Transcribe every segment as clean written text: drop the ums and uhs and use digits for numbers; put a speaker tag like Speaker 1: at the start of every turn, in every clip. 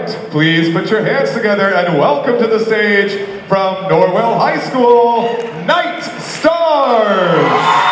Speaker 1: right, please put your hands together and welcome to the stage from Norwell High School, Night Stars!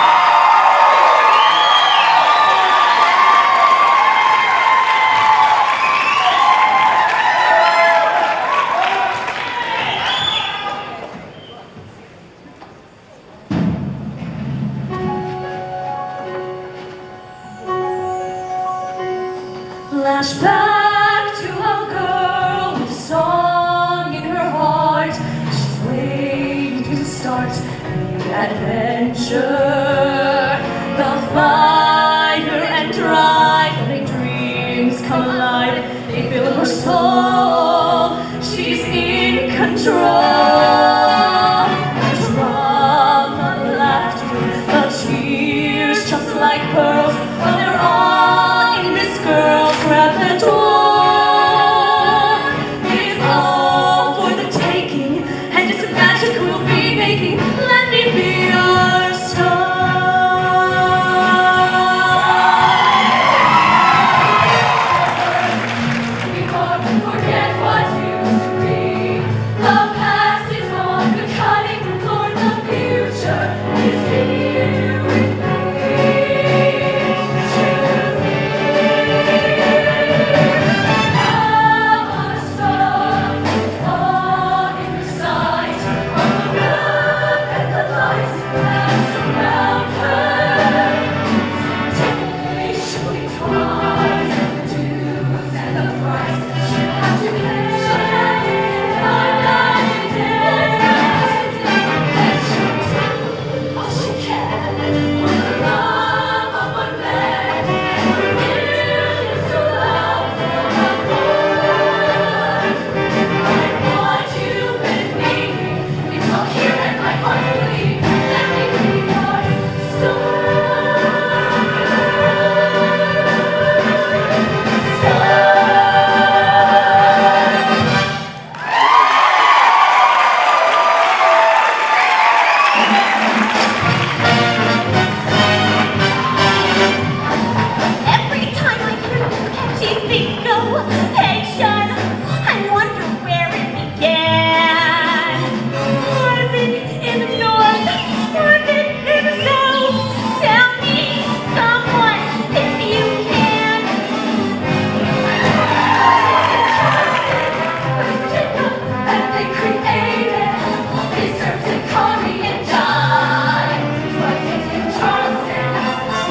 Speaker 2: Flashback to a girl with a song in her heart. She's waiting to start the adventure. The fire and rivaling dreams come alive. They fill her soul. She's in control. The drama, the laughter, the tears, just like pearls. But they're all in this girl's repertoire. It's all for the taking, and it's magic we'll be making. Let me be your star. Before we forget what used to be, the past is on the cutting floor. The future is here with me. Choose me.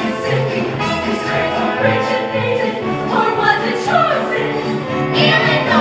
Speaker 2: Or was it chosen? Illinois.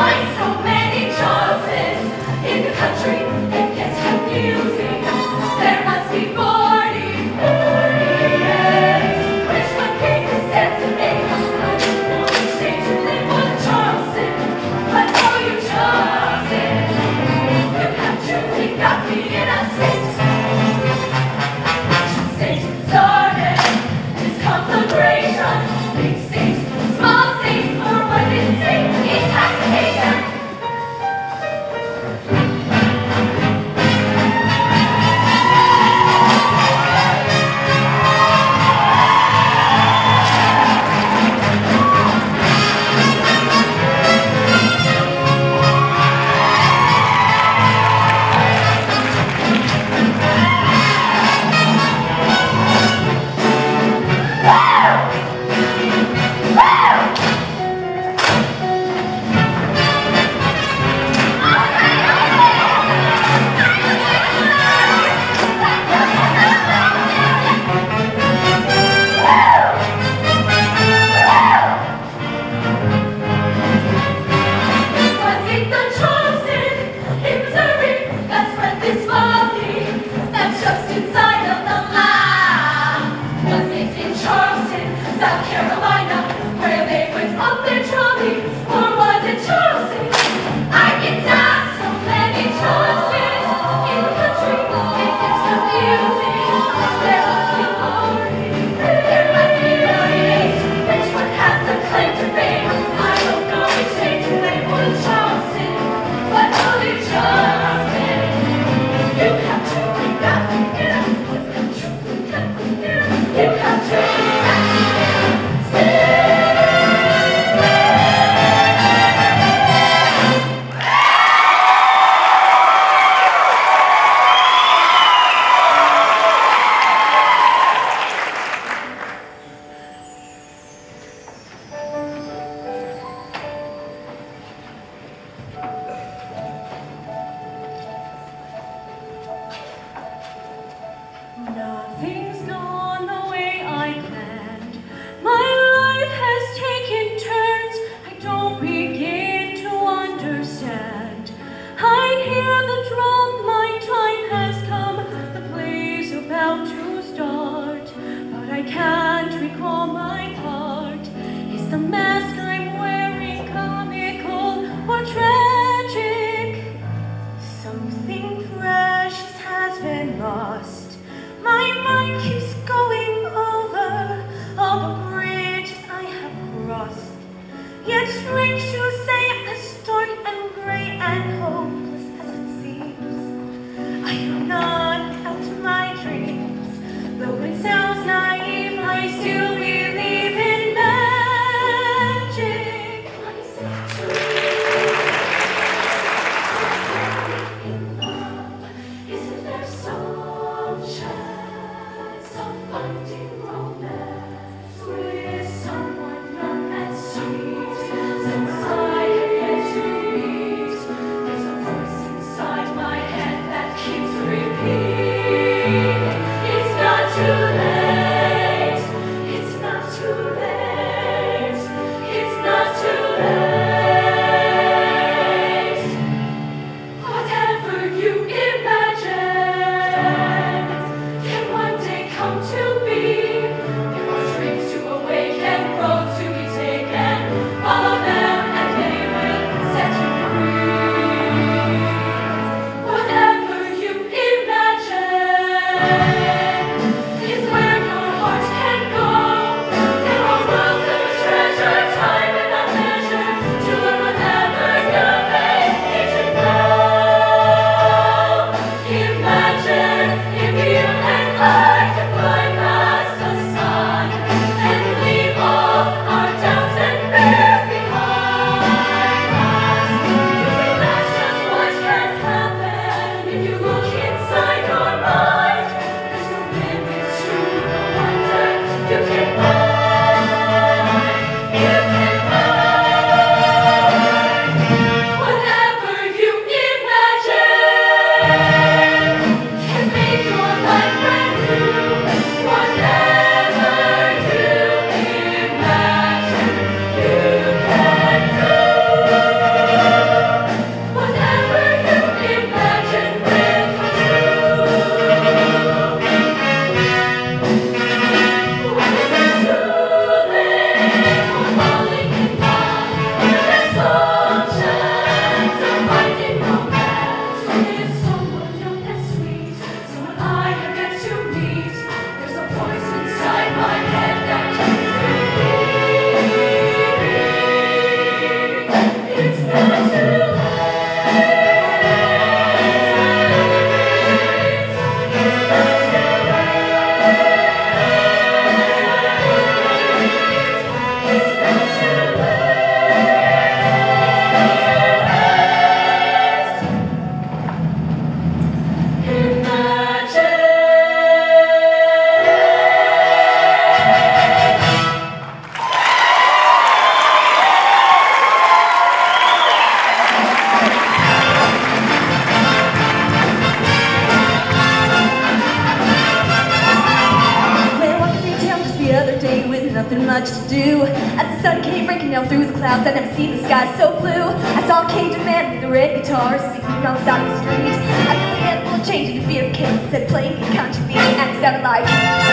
Speaker 3: much to do. As the sun came breaking down through the clouds, I'd never seen the sky so blue. I saw a Cajun man with a red guitar singing on the side of the street. I knew he had a little change in the beer case, said playing a country beat, and it sounded like.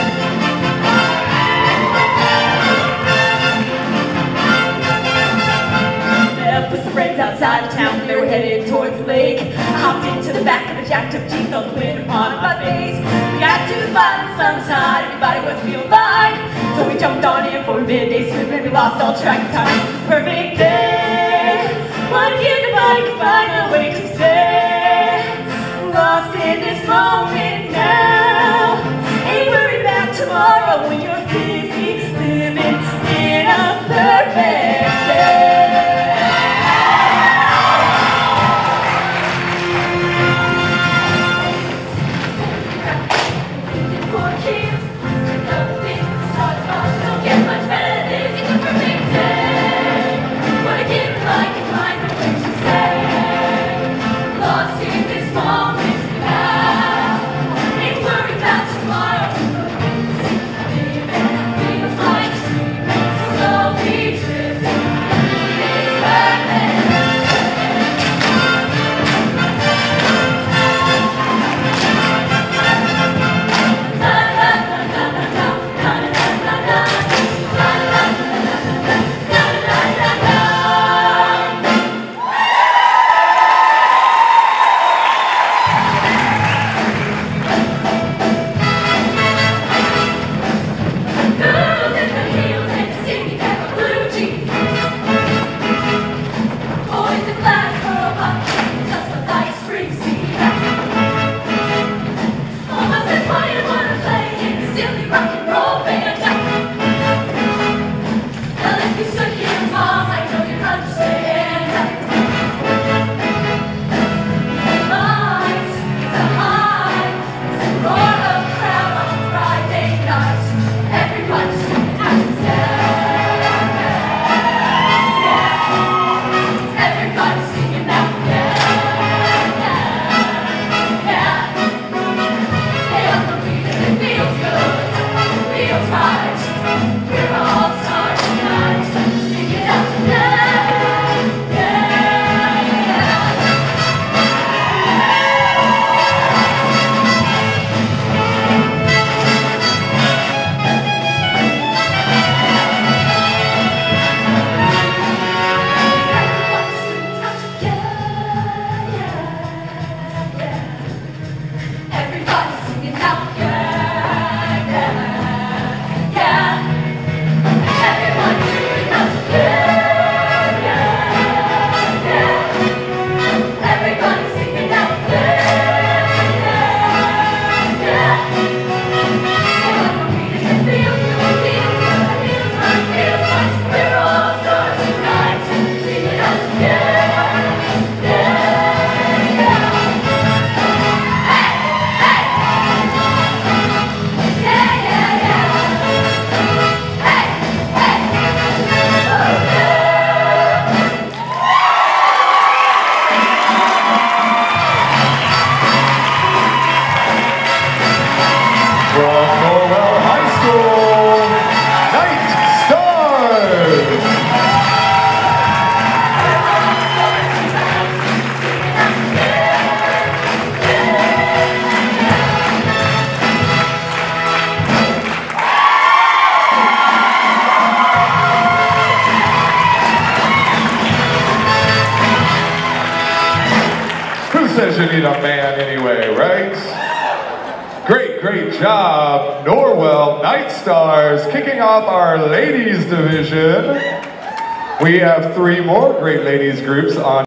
Speaker 3: With some friends outside of town, they were headed towards the lake. I hopped into the back of a jacked up Jeep, felt the wind upon my face. We got to the spot on the sun's hot, everybody was feeling fine. So we jumped on in for a midday swim and we lost all track of time. It was a perfect day. What if nobody could find a way to stay? Lost in this moment now. Ain't worried about tomorrow when you're busy living in a perfect day.
Speaker 1: From Norwell High School, Night Stars! Who says you need a man anyway, right? Great job, Norwell Night Stars, kicking off our ladies division. We have 3 more great ladies groups on